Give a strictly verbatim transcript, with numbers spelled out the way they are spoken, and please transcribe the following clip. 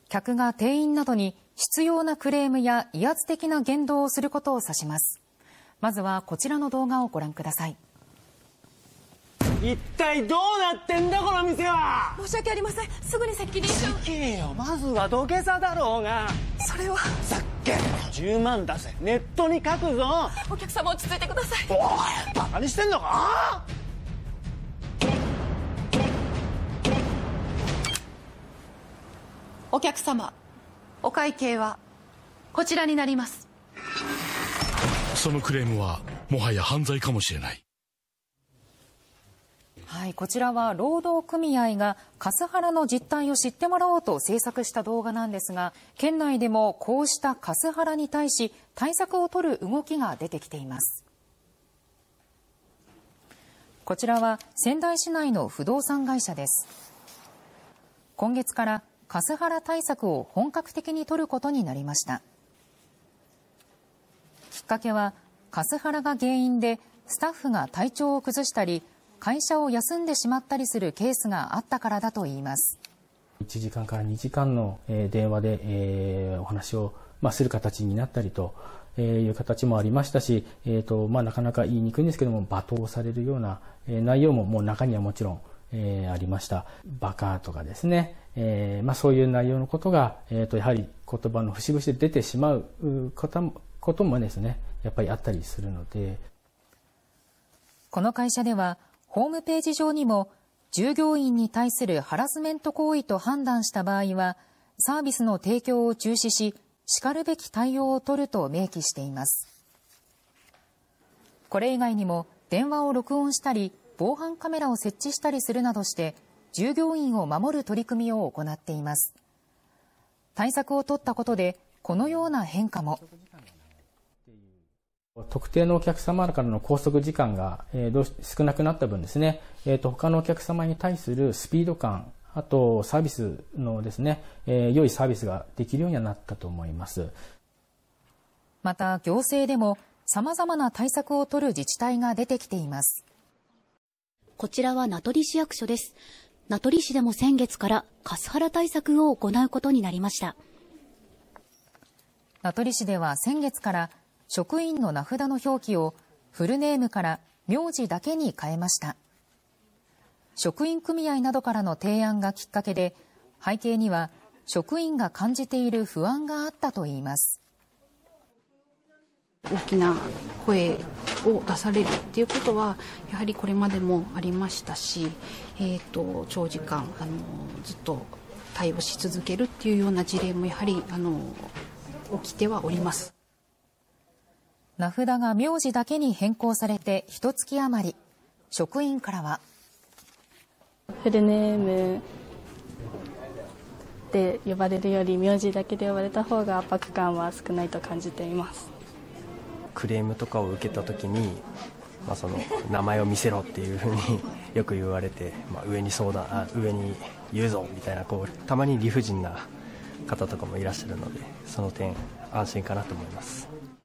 客が店員などに執拗なクレームや威圧的な言動をすることを指します。まずはこちらの動画をご覧ください。 一体どうなってんだこの店は。 申し訳ありません。すぐに責任書。 責任よ、まずは土下座だろうが。 それはざっけんじゅうまん出せ、ネットに書くぞ。 お客様落ち着いてください。 おい、バカにしてんのか。 お客様、お会計はこちらになります。 そのクレームはもはや犯罪かもしれない。 はい、こちらは労働組合がカスハラの実態を知ってもらおうと制作した動画なんですが、県内でもこうしたカスハラに対し対策を取る動きが出てきています。こちらは仙台市内の不動産会社です。今月からカスハラ対策を本格的に取ることになりました。きっかけはカスハラが原因でスタッフが体調を崩したり会社を休んでしまったりするケースがあったからだといいます。 いちじかんからにじかんの電話でお話をする形になったりという形もありましたし、えーとまあ、なかなか言いにくいんですけども罵倒されるような内容ももう中にはもちろんえー、ありました。バカとかですね、えーまあ、そういう内容のことが、えー、とやはり言葉の節々で出てしまうことも、こともですね、やっぱりあったりするので。 この会社ではホームページ上にも従業員に対するハラスメント行為と判断した場合はサービスの提供を中止ししかるべき対応を取ると明記しています。これ以外にも電話を録音したり防犯カメラを設置したりするなどして従業員を守る取り組みを行っています。対策を取ったことでこのような変化も。 特定のお客様からの拘束時間が、えー、どうし少なくなった分ですね、えーと、他のお客様に対するスピード感、あとサービスのですね、えー、良いサービスができるようにはなったと思います。 また行政でも様々な対策を取る自治体が出てきています。 こちらは名取市役所です。名取市でも先月からカスハラ対策を行うことになりました。 名取市では先月から職員の名札の表記をフルネームから名字だけに変えました。職員組合などからの提案がきっかけで、背景には職員が感じている不安があったといいます。 大きな声を出されるっていうことはやはりこれまでもありましたし、えーと、長時間あのずっと対応し続けるっていうような事例もやはりあの起きてはおります。 名札が名字だけに変更されて一月余り、職員からはフルネームで呼ばれるより名字だけで呼ばれた方が圧迫感は少ないと感じています。 クレームとかを受けた時に、まあ、その名前を見せろっていうふうによく言われて、まあ、上に相談あ上に言うぞみたいな、こうたまに理不尽な方とかもいらっしゃるので、その点安心かなと思います。